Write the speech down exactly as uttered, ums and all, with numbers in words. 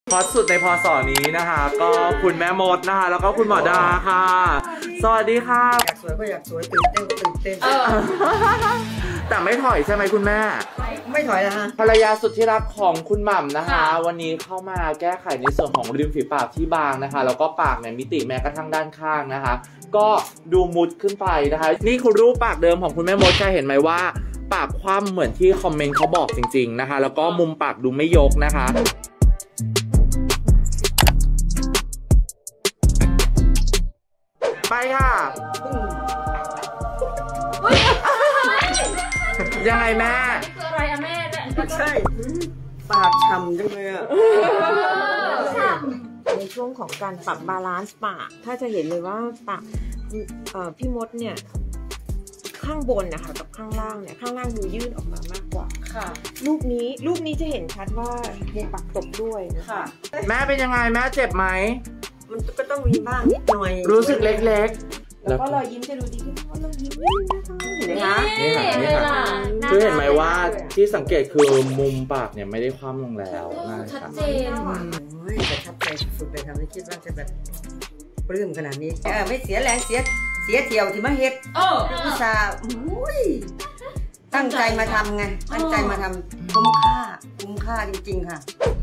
ฮอตสุดในพศนี้นะคะก็คุณแม่มดนะคะแล้วก็คุณหมอดาค่ะสวัสดีค่ะอยากสวยก็อยากสวยตื่นเต้นก็ตื่นเต้นแต่ไม่ถอยใช่ไหมคุณแม่ไม่ถอยนะฮะภรรยาสุดที่รักของคุณหม่ำนะคะวันนี้เข้ามาแก้ไขในส่วนของริมฝีปากที่บางนะคะแล้วก็ปากเนี่ยมิติแม้กระทั่งด้านข้างนะคะก็ดูมุดขึ้นไปนะคะนี่คือรูปปากเดิมของคุณแม่มดจะเห็นไหมว่าปากคว่ำเหมือนที่คอมเมนต์เขาบอกจริงๆนะคะแล้วก็มุมปากดูไม่ยกนะคะไปค่ะยังไงแม่คืออะไรอะแม่ไม่ใช่ปากฉ่ำจังเลยอะในช่วงของการปรับบาลานซ์ปากถ้าจะเห็นเลยว่าปากพี่มดเนี่ยข้างบนนะคะกับข้างล่างเนี่ยข้างล่างดูยื่นออกมามากกว่าค่ะรูปนี้รูปนี้จะเห็นชัดว่ามุมปากตกด้วยนะคะแม่เป็นยังไงแม่เจ็บไหมมันก็ต้องมีบ้างนิดหน่อยรู้สึกเล็กๆแล้วก็รอยยิ้มจะดูดีขึ้นเพราะเรายิ้มนะคะเห็นไหมคะนี่ค่ะนี่ค่ะคือเห็นไหมว่าที่สังเกตคือมุมปากเนี่ยไม่ได้คว่ำลงแล้วชัดเจนแต่ชัดใจสุดๆเลยค่ะไม่คิดว่าจะแบบปลื้มขนาดนี้เออไม่เสียแรงเสียเสียเที่ยวที่มาเฮ็ดอุตส่าห์ตั้งใจมาทำไงตั้งใจมาทำคุ้มค่าคุ้มค่าจริงๆค่ะ